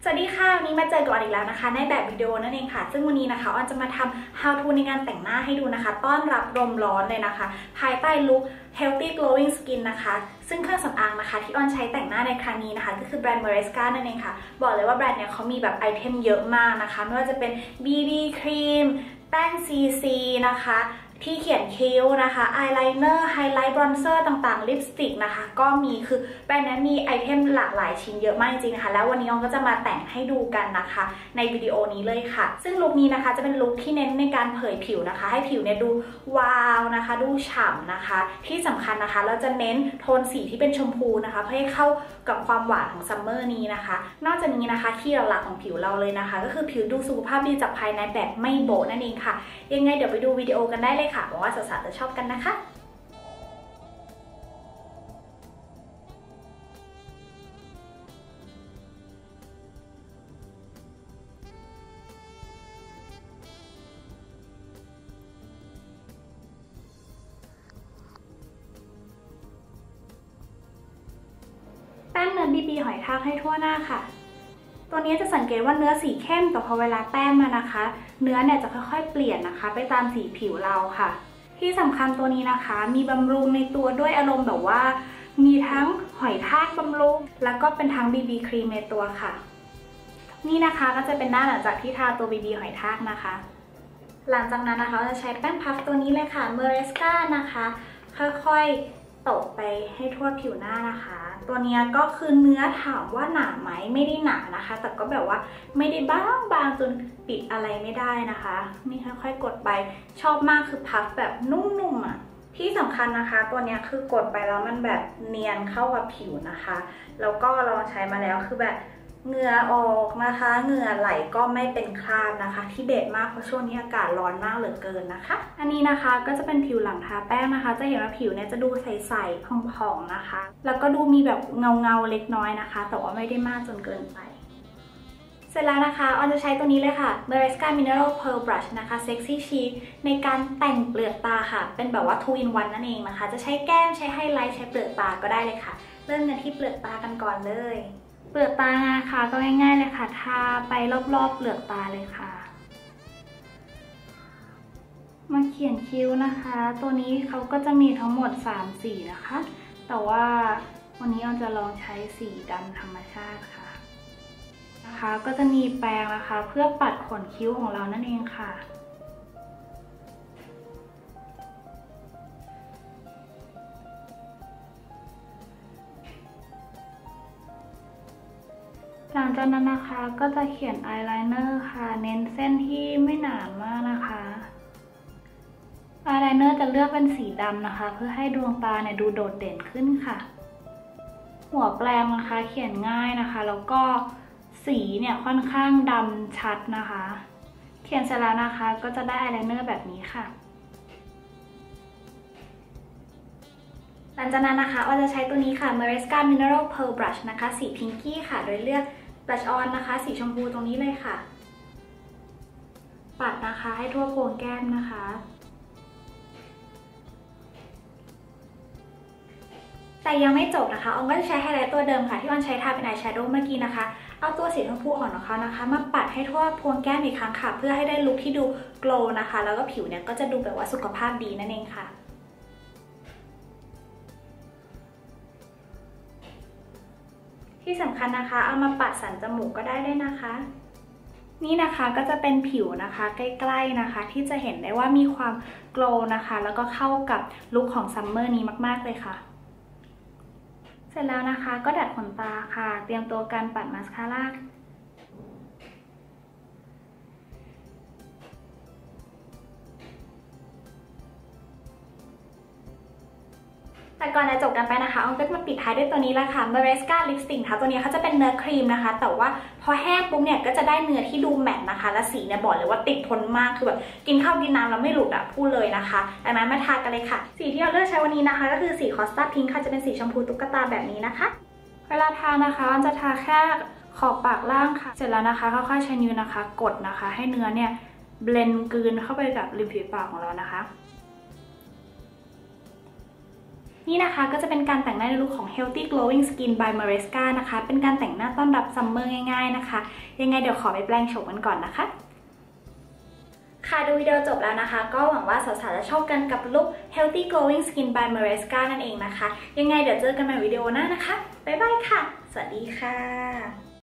สวัสดีค่ะวันนี้มาเจอกับออนอีกแล้วนะคะในแบบวิดีโอนั่นเองค่ะซึ่งวันนี้นะคะออนจะมาทำ how to ในการแต่งหน้าให้ดูนะคะต้อนรับลมร้อนเลยนะคะภายใต้ลุค healthy glowing skin นะคะซึ่งเครื่องสำอางนะคะที่ออนใช้แต่งหน้าในครั้งนี้นะคะก็คือแบรนด์ Maresca นั่นเองค่ะบอกเลยว่าแบรนด์เนี่ยเขามีแบบไอเทมเยอะมากนะคะไม่ว่าจะเป็น BB ครีมแป้ง CC นะคะที่เขียนคิ้วนะคะอายไลเนอร์ไฮไลท์บรอนเซอร์ต่างๆลิปสติกนะคะก็มีคือแบรนด์นี้มีไอเทมหลากหลายชิ้นเยอะมากจริงๆนะคะแล้ววันนี้ออนก็จะมาแต่งให้ดูกันนะคะในวิดีโอนี้เลยค่ะซึ่งลุคนี้นะคะจะเป็นลุคที่เน้นในการเผยผิวนะคะให้ผิวเนี่ยดูวาวนะคะดูฉ่ำนะคะที่สำคัญนะคะเราจะเน้นโทนสีที่เป็นชมพูนะคะเพื่อให้เข้ากับความหวานของซัมเมอร์นี้นะคะนอกจากนี้นะคะที่หลักๆของผิวเราเลยนะคะก็คือผิวดูสุขภาพดีจากภายในแบบไม่โบะนั่นเองค่ะยังไงเดี๋ยวไปดูวิดีโอกันได้เลยค่ะหวังว่าสาวๆจะชอบกันนะคะแป้งเนื้อBBหอยทากให้ทั่วหน้าค่ะตัวนี้จะสังเกตว่าเนื้อสีเข้มแต่พอเวลาแต้มมานะคะเนื้อเนี่ยจะค่อยๆเปลี่ยนนะคะไปตามสีผิวเราค่ะที่สำคัญตัวนี้นะคะมีบำรุงในตัวด้วยอารมณ์แบบว่ามีทั้งหอยทากบำรุงแล้วก็เป็นทั้ง BB ครีมในตัวค่ะนี่นะคะก็จะเป็นหน้าหลังจากที่ทาตัว BB หอยทากนะคะหลังจากนั้นนะคะจะใช้แป้งพัฟตัวนี้เลยค่ะ Maresca นะคะค่อยๆตบไปให้ทั่วผิวหน้านะคะตัวนี้ก็คือเนื้อถามว่าหนาไหมไม่ได้หนานะคะแต่ก็แบบว่าไม่ได้บางจนปิดอะไรไม่ได้นะคะนี่ค่อยๆกดไปชอบมากคือพัฟแบบนุ่มๆอ่ะที่สำคัญนะคะตัวนี้คือกดไปแล้วมันแบบเนียนเข้ากับผิวนะคะแล้วก็ลองใช้มาแล้วคือแบบเหงื่อออกนะคะเหงื่อไหลก็ไม่เป็นคราบนะคะที่เด็ดมากเพราะช่วงนี้อากาศร้อนมากเหลือเกินนะคะอันนี้นะคะก็จะเป็นผิวหลังทาแป้งนะคะจะเห็นว่าผิวเนี่ยจะดูใสๆผ่องๆนะคะแล้วก็ดูมีแบบเงาเล็กน้อยนะคะแต่ว่าไม่ได้มากจนเกินไปเสร็จแล้วนะคะออนจะใช้ตัวนี้เลยค่ะ Maresca Mineral Pearl Brush นะคะ Sexy Cheek ในการแต่งเปลือกตาค่ะเป็นแบบว่า 2 in 1 นั่นเองนะคะจะใช้แก้มใช้ไฮไลท์ใช้เปลือกตาก็ได้เลยค่ะเริ่มกันที่เปลือกตากันก่อนเลยเปลือกตานะคะก็ง่ายๆเลยค่ะทาไปรอบๆเปลือกตาเลยค่ะมาเขียนคิ้วนะคะตัวนี้เขาก็จะมีทั้งหมด3 สีนะคะแต่ว่าวันนี้เราจะลองใช้สีดำธรรมชาติค่ะนะคะก็จะมีแปรงนะคะเพื่อปัดขนคิ้วของเรานั่นเองค่ะหลังจากนั้นนะคะก็จะเขียนอายไลเนอร์ค่ะเน้นเส้นที่ไม่หนามากนะคะอายไลเนอร์จะเลือกเป็นสีดำนะคะเพื่อให้ดวงตาเนี่ยดูโดดเด่นขึ้นค่ะหัวแปรงนะคะเขียนง่ายนะคะแล้วก็สีเนี่ยค่อนข้างดำชัดนะคะเขียนเสร็จแล้วนะคะก็จะได้อายไลเนอร์แบบนี้ค่ะหลังจากนั้นนะคะออนจะใช้ตัวนี้ค่ะ Maresca Mineral Pearl Brush นะคะสีพิงกี้ค่ะโดยเลือก Blush On นะคะสีชมพูตรงนี้เลยค่ะปัดนะคะให้ทั่วโคนแก้มนะคะแต่ยังไม่จบนะคะออนก็จะใช้ไฮไลท์ตัวเดิมค่ะที่ออนใช้ทาเป็นอายแชโดว์เมื่อกี้นะคะเอาตัวสีชมพูอ่อนของเขานะคะมาปัดให้ทั่วโคนแก้มอีกครั้งค่ะเพื่อให้ได้ลุคที่ดูโกลว์นะคะแล้วก็ผิวเนี่ยก็จะดูแบบว่าสุขภาพดีนั่นเองค่ะที่สำคัญนะคะเอามาปัดสันจมูกก็ได้ด้วยนะคะนี่นะคะก็จะเป็นผิวนะคะใกล้ๆนะคะที่จะเห็นได้ว่ามีความโกลว์นะคะแล้วก็เข้ากับลุคของซัมเมอร์นี้มากๆเลยค่ะเสร็จแล้วนะคะก็ดัดขนตาค่ะเตรียมตัวการปัดมาสคาร่าแต่ก่อนจะจบกันไปนะคะออนก็จะมาปิดท้ายด้วยตัวนี้ละค่ะ Maresca Lipstick ค่ะตัวนี้เขาจะเป็นเนื้อครีมนะคะแต่ว่าพอแห้งปุ๊บเนี่ยก็จะได้เนื้อที่ดูแมตต์นะคะและสีเนี่ยบอกเลยว่าติดทนมากคือแบบกินข้าวกินน้ำแล้วไม่หลุดอ่ะพูดเลยนะคะดังนั้นมาทากันเลยค่ะสีที่เราเลือกใช้วันนี้นะคะก็คือสีคอสตาพิงค์ค่ะจะเป็นสีชมพูตุ๊กตาแบบนี้นะคะเวลาทานะคะออนจะทาแค่ขอบปากล่างค่ะเสร็จแล้วนะคะค่อยๆใช้นิ้วนะคะกดนะคะให้เนื้อเนี่ยเบลนด์กลืนเข้าไปกับริมฝีปากของเรานะคะนี่นะคะก็จะเป็นการแต่งหน้าในลุคของ Healthy Glowing Skin by Maresca นะคะเป็นการแต่งหน้าต้อนรับซัมเมอร์ง่ายๆนะคะยังไงเดี๋ยวขอไปแปลงโฉมกันก่อนนะคะค่ะดูวิดีโอจบแล้วนะคะก็หวังว่าสาวๆจะชอบกันกับลุค Healthy Glowing Skin by Maresca นั่นเองนะคะยังไงเดี๋ยวเจอกันใหม่วิดีโอหน้านะคะบ๊ายบายค่ะสวัสดีค่ะ